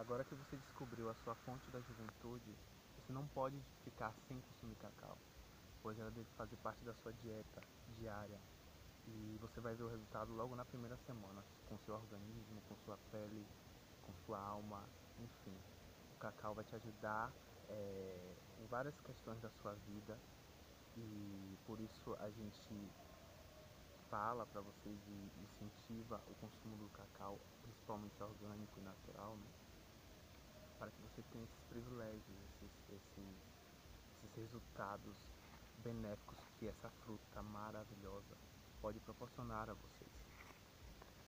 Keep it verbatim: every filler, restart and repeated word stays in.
Agora que você descobriu a sua fonte da juventude, você não pode ficar sem consumir cacau, pois ela deve fazer parte da sua dieta diária e você vai ver o resultado logo na primeira semana, com seu organismo, com sua pele, com sua alma, enfim. O cacau vai te ajudar eh, em várias questões da sua vida e por isso a gente fala para vocês e incentiva o consumo do cacau, principalmente orgânico e natural, né? Para que você tenha esses privilégios, esses, esses, esses resultados benéficos que essa fruta maravilhosa pode proporcionar a vocês.